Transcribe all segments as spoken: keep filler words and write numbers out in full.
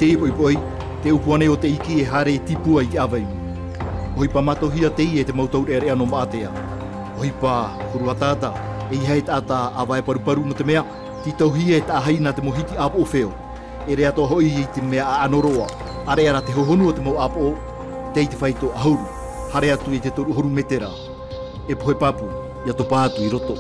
te ipoi poi, te upuane o te iki e hare tipua i awai. Hoi pa matohia te i e te mautau ere ano maatea. Hoi pa, kurua tata, e i hei tata a vai paru paru no te mea, ti tauhia e ta haina te mohiti apo o wheo. E rea toa hoi i te mea a anoroa, are ara te hohonu o te mau apo o, te i te whaito a hauru, hare atu i te toru horu metera. E pohe papu, ia to pātu i roto.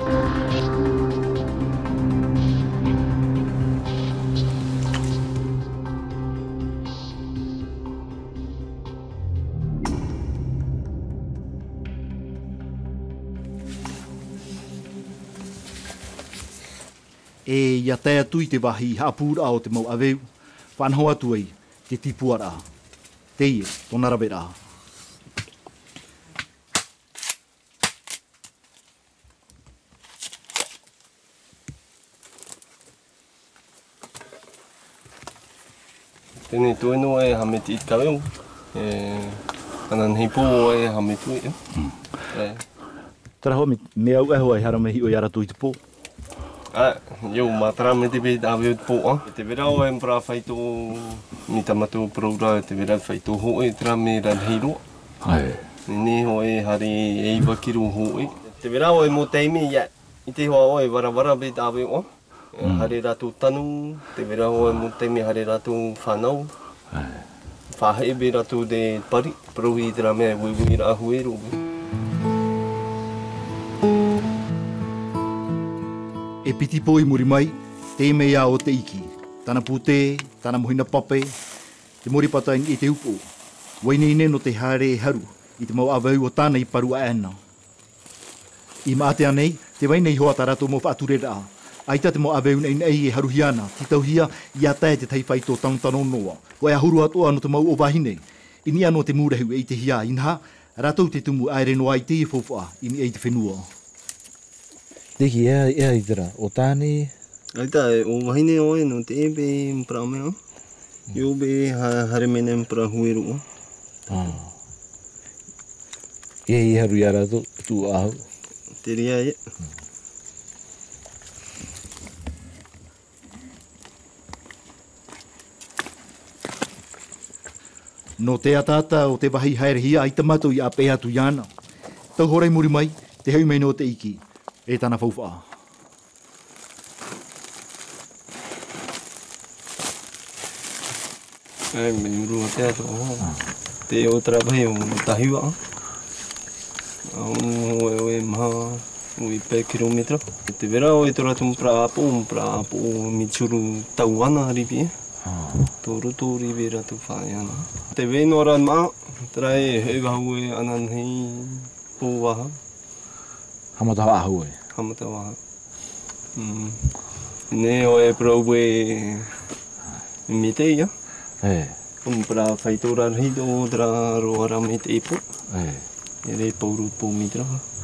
E ia tai atu i te wahi hapura o te mau aweu, whanho atu ai te tipua rā. Te ie, tōna rawe rā. Tēnei tueno e hame te itkaweo, e anan hei pō e hame tui. Tara hoa me au eho ai hara me hi o iara tui te pō. Ah, eu matara me te pēta aweo te pō. Te verao e mpara whaito mi tamato praura te verao whaito hoe tera me ran heiro. Ai. Nene ho e hare e iwakiru hoe. Te verao e mo teime ia i te hoa o e warawara pēta aweo. Hare rātou tanu, te verao e mo teime hare rātou whanau. Whahe be rātou te pari, praui tera mea wui wui rā huero. E piti po i muri mai, te me ia o te iki. Tana pute, tana mohina pape, te mori patain i te upo. Waine ine no te hare e haru, i te mau awau o tāna i paru a ana. I maatea nei, te waine i hoa ta rato mo whaature rā. Aita te mau awau nei nei e haruhi ana, ti tauhia i a tae te tei whaito tangtano noa. Wai a huru atoa no te mau o wahine. Ini anō te mūrehu e te hia inha, ratou te tumu aere no ai te i fofua, ini e te whenua. Teki ea, ea i tera, o tāne? Aita, o wahine oe no te e be mpara mea. Io be hare mene mpara hueru o. Ah. Ia i haru i ara tu, tu ahu. Te ria e. No te atata o te wahi haerehia ai tamato i a pēha tu iana. Tau horei muri mai, te hau mei no te iki. E tāna whauwha. Ai, me urua te ato. Te o trabahi o tahiwa. O e o e maha o i pē kilometra. Te vera o e tora tu mpra apo, mpra apo o mitsuru tau ana haripi e. Tō roto ribe ratu whae ana. Te wēno ran maa, tera e heu hau e anan hei pō waha. Hamata hoa ahu e? Hamata waha. Mm. Ne o e prau e me te ia. E. Um pra whaitora rhido o tera roara me te ipo. E. E re pauru pō mitra.